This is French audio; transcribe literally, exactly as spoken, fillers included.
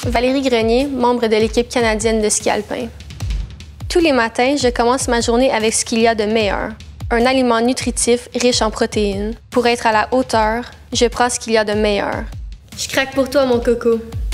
Valérie Grenier, membre de l'équipe canadienne de ski alpin. Tous les matins, je commence ma journée avec ce qu'il y a de meilleur. Un aliment nutritif riche en protéines. Pour être à la hauteur, je prends ce qu'il y a de meilleur. Je craque pour toi, mon coco.